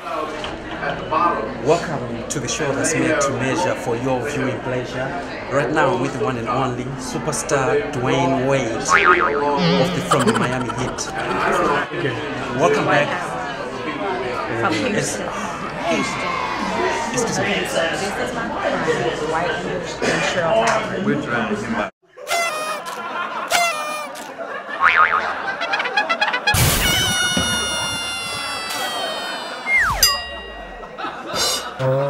Welcome to the show that's made to measure for your viewing pleasure. Right now I'm with the one and only superstar Dwayne Wade from the Miami Heat. Welcome back. From Houston. This is my friend, White and Cheryl Howard. We're trying him out. Oh.